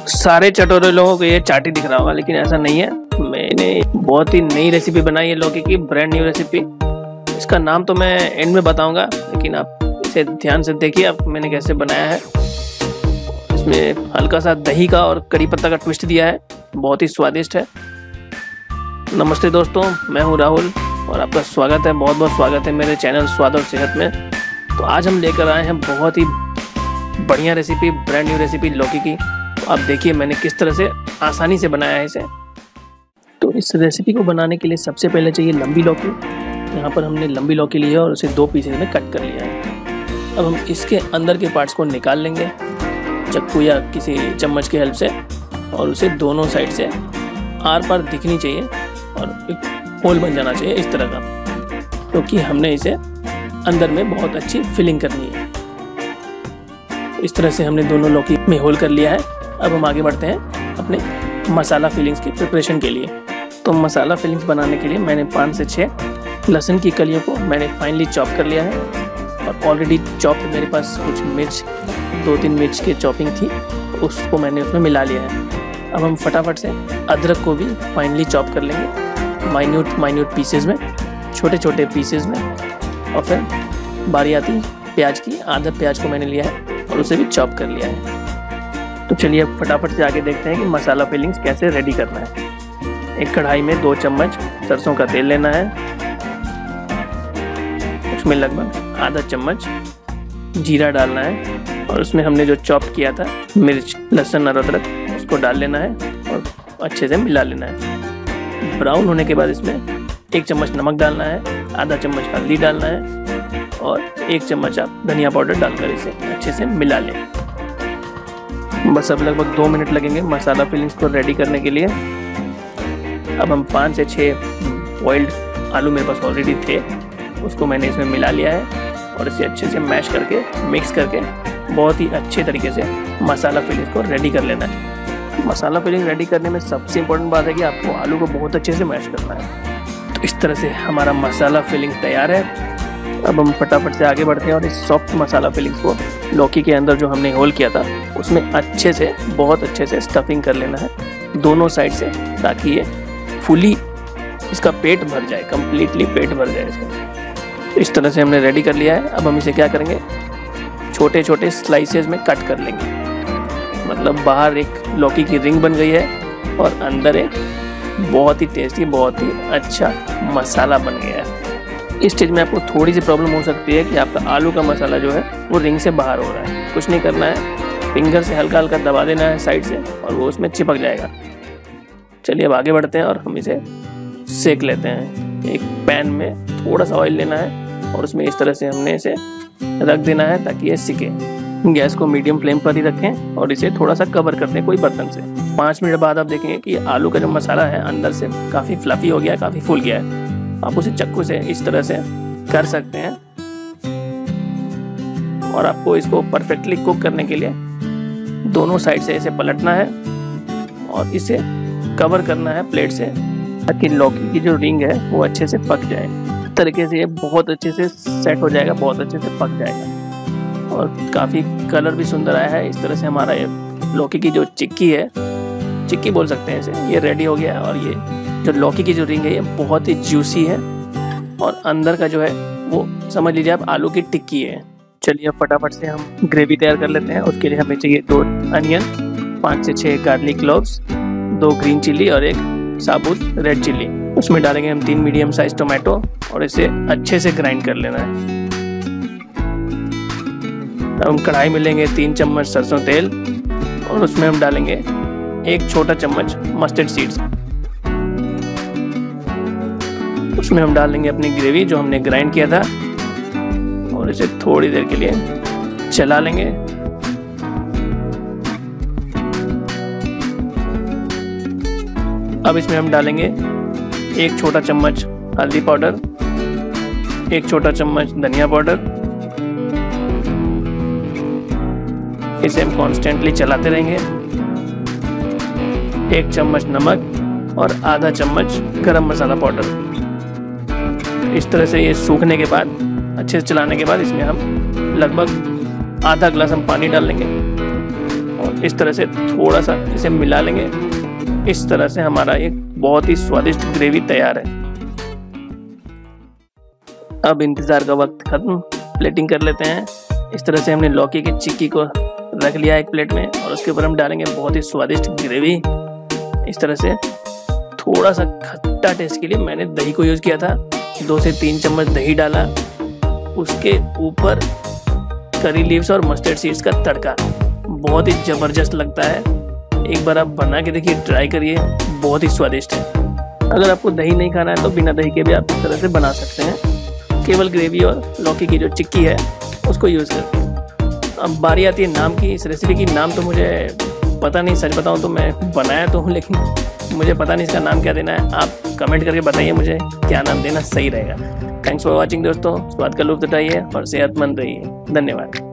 सारे चटोरे लोगों को ये चाटी दिख रहा होगा, लेकिन ऐसा नहीं है। मैंने बहुत ही नई रेसिपी बनाई है, लौकी की ब्रांड न्यू रेसिपी। इसका नाम तो मैं एंड में बताऊंगा, लेकिन आप इसे ध्यान से देखिए आप मैंने कैसे बनाया है। इसमें हल्का सा दही का और कड़ी पत्ता का ट्विस्ट दिया है, बहुत ही स्वादिष्ट है। नमस्ते दोस्तों, मैं हूँ राहुल और आपका स्वागत है, बहुत बहुत स्वागत है मेरे चैनल स्वाद और सेहत में। तो आज हम लेकर आए हैं बहुत ही बढ़िया रेसिपी, ब्रांड न्यू रेसिपी लौकी की। तो आप देखिए मैंने किस तरह से आसानी से बनाया है इसे। तो इस रेसिपी को बनाने के लिए सबसे पहले चाहिए लंबी लौकी। यहाँ पर हमने लंबी लौकी ली है और उसे 2 पीसेज में कट कर लिया है। अब हम इसके अंदर के पार्ट्स को निकाल लेंगे चाकू या किसी चम्मच की हेल्प से, और उसे दोनों साइड से आर पार दिखनी चाहिए और एक होल बन जाना चाहिए इस तरह का, क्योंकि हमने इसे अंदर में बहुत अच्छी फिलिंग करनी है। इस तरह से हमने दोनों लौकी में होल कर लिया है। अब हम आगे बढ़ते हैं अपने मसाला फिलिंग्स की प्रिपरेशन के लिए। तो मसाला फिलिंग्स बनाने के लिए मैंने 5 से 6 लहसुन की कलियों को मैंने फाइनली चॉप कर लिया है, और ऑलरेडी चॉप मेरे पास कुछ मिर्च 2-3 मिर्च की चॉपिंग थी, उसको मैंने उसमें मिला लिया है। अब हम फटाफट से अदरक को भी फाइनली चॉप कर लेंगे माइन्यूट पीसेज में, छोटे छोटे पीसेज में। और फिर बारी आती प्याज की, आधा प्याज को मैंने लिया है और उसे भी चॉप कर लिया है। तो चलिए अब फटाफट से आगे देखते हैं कि मसाला फिलिंग्स कैसे रेडी करना है। एक कढ़ाई में 2 चम्मच सरसों का तेल लेना है, उसमें लगभग आधा चम्मच जीरा डालना है, और उसमें हमने जो चॉप किया था मिर्च, लहसुन और अदरक, उसको डाल लेना है और अच्छे से मिला लेना है। ब्राउन होने के बाद इसमें 1 चम्मच नमक डालना है, आधा चम्मच हल्दी डालना है, और 1 चम्मच आप धनिया पाउडर डालकर इसे अच्छे से मिला लें। बस अब लगभग 2 मिनट लगेंगे मसाला फिलिंग्स को रेडी करने के लिए। अब हम 5 से 6 बॉइल्ड आलू मेरे पास ऑलरेडी थे, उसको मैंने इसमें मिला लिया है और इसे अच्छे से मैश करके, मिक्स करके बहुत ही अच्छे तरीके से मसाला फिलिंग्स को रेडी कर लेना है। मसाला फिलिंग रेडी करने में सबसे इम्पोर्टेंट बात है कि आपको आलू को बहुत अच्छे से मैश करना है। तो इस तरह से हमारा मसाला फिलिंग तैयार है। अब हम फटाफट से आगे बढ़ते हैं और इस सॉफ्ट मसाला फिलिंग्स को लौकी के अंदर जो हमने होल किया था उसमें अच्छे से, बहुत अच्छे से स्टफिंग कर लेना है दोनों साइड से, ताकि ये फुली इसका पेट भर जाए, कंप्लीटली पेट भर जाए इसका। तो इस तरह से हमने रेडी कर लिया है। अब हम इसे क्या करेंगे, छोटे छोटे स्लाइसेस में कट कर लेंगे। मतलब बाहर एक लौकी की रिंग बन गई है और अंदर एक बहुत ही टेस्टी, बहुत ही अच्छा मसाला बन गया है। इस स्टेज में आपको थोड़ी सी प्रॉब्लम हो सकती है कि आपका आलू का मसाला जो है वो रिंग से बाहर हो रहा है। कुछ नहीं करना है, फिंगर से हल्का हल्का दबा देना है साइड से और वो उसमें चिपक जाएगा। चलिए अब आगे बढ़ते हैं और हम इसे सेक लेते हैं। एक पैन में थोड़ा सा ऑयल लेना है और उसमें इस तरह से हमने इसे रख देना है ताकि ये सिके। गैस को मीडियम फ्लेम पर ही रखें और इसे थोड़ा सा कवर कर दें कोई बर्तन से। 5 मिनट बाद आप देखेंगे कि आलू का जो मसाला है अंदर से काफ़ी फ्लफी हो गया है, काफ़ी फूल गया है। आप उसे चाकू से इस तरह से कर सकते हैं, और आपको इसको परफेक्टली कुक करने के लिए दोनों साइड से इसे पलटना है और इसे कवर करना है प्लेट से, ताकि लौकी की जो रिंग है वो अच्छे से पक जाए। इस तरीके से ये बहुत अच्छे से सेट हो जाएगा, बहुत अच्छे से पक जाएगा और काफ़ी कलर भी सुंदर आया है। इस तरह से हमारा ये लौकी की जो चिक्की है, चिक्की बोल सकते हैं इसे, ये रेडी हो गया है। और ये जो लौकी की जो रिंग है ये बहुत ही जूसी है और अंदर का जो है वो समझ लीजिए आप आलू की टिक्की है। चलिए अब फटाफट से हम ग्रेवी तैयार कर लेते हैं। उसके लिए हमें चाहिए 2 अनियन, 5 से 6 गार्लिक क्लोव्स, 2 ग्रीन चिली और 1 साबुत रेड चिली। उसमें डालेंगे हम 3 मीडियम साइज टोमेटो और इसे अच्छे से ग्राइंड कर लेना है। अब हम कढ़ाई में लेंगे 3 चम्मच सरसों तेल और उसमें हम डालेंगे 1 छोटा चम्मच मस्टर्ड सीड्स। उसमें हम डालेंगे अपनी ग्रेवी जो हमने ग्राइंड किया था और इसे थोड़ी देर के लिए चला लेंगे। अब इसमें हम डालेंगे 1 छोटा चम्मच हल्दी पाउडर, 1 छोटा चम्मच धनिया पाउडर। इसे हम कॉन्स्टेंटली चलाते रहेंगे। 1 चम्मच नमक और आधा चम्मच गरम मसाला पाउडर। इस तरह से ये सूखने के बाद, अच्छे से चलाने के बाद, इसमें हम लगभग आधा ग्लास हम पानी डाल लेंगे और इस तरह से थोड़ा सा इसे मिला लेंगे। इस तरह से हमारा एक बहुत ही स्वादिष्ट ग्रेवी तैयार है। अब इंतज़ार का वक्त खत्म, प्लेटिंग कर लेते हैं। इस तरह से हमने लौकी की चिक्की को रख लिया एक प्लेट में और उसके ऊपर हम डालेंगे बहुत ही स्वादिष्ट ग्रेवी। इस तरह से थोड़ा सा खट्टा टेस्ट के लिए मैंने दही को यूज़ किया था। 2 से 3 चम्मच दही डाला, उसके ऊपर करी लीव्स और मस्टर्ड सीड्स का तड़का, बहुत ही ज़बरदस्त लगता है। एक बार आप बना के देखिए, ट्राई करिए, बहुत ही स्वादिष्ट है। अगर आपको दही नहीं खाना है तो बिना दही के भी आप इस तरह से बना सकते हैं, केवल ग्रेवी और लौकी की जो चिक्की है उसको यूज़ करके। अब बारी आती है नाम की। इस रेसिपी की नाम तो मुझे पता नहीं, सच बताऊं तो मैं बनाया तो हूँ लेकिन मुझे पता नहीं इसका नाम क्या देना है। आप कमेंट करके बताइए मुझे क्या नाम देना सही रहेगा। थैंक्स फॉर वॉचिंग दोस्तों, स्वाद का लुत्फ उठाइए और सेहतमंद रहिए। धन्यवाद।